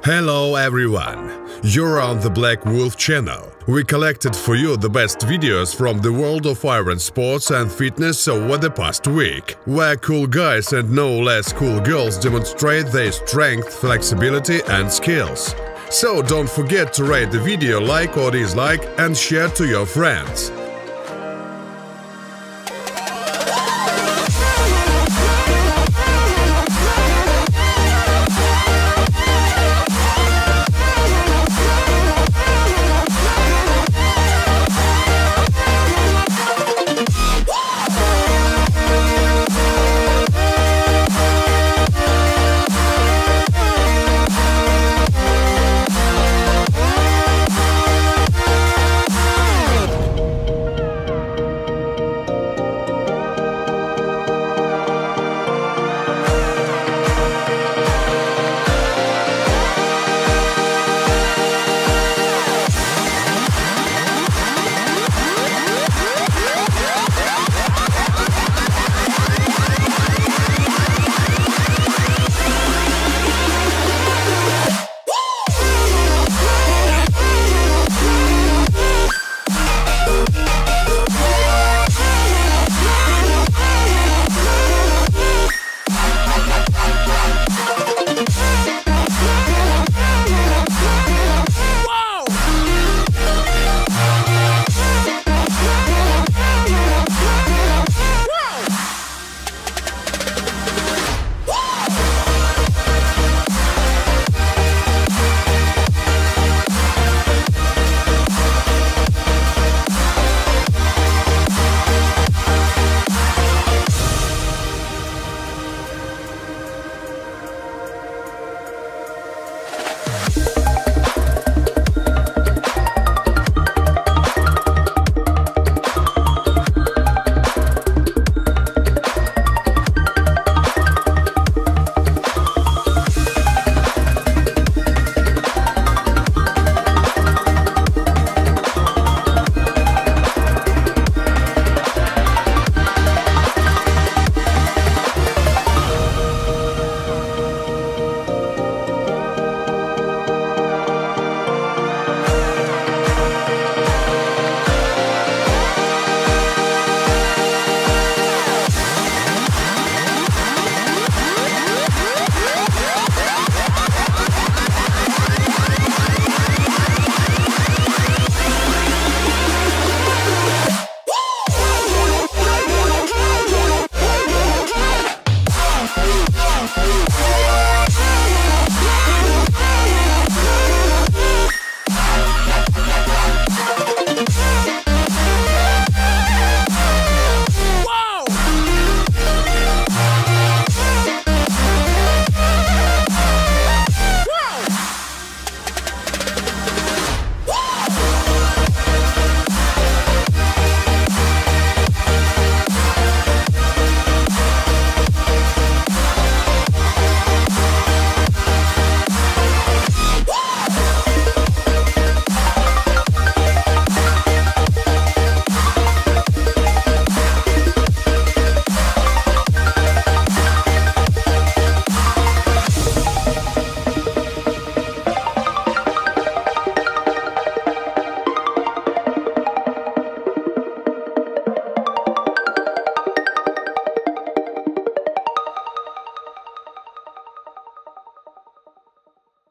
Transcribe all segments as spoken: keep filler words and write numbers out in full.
Hello everyone! You're on the Black Wolf channel. We collected for you the best videos from the world of iron sports and fitness over the past week, where cool guys and no less cool girls demonstrate their strength, flexibility and skills. So don't forget to rate the video, like or dislike, and share to your friends.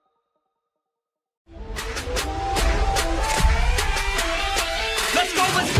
Let's go, let's go!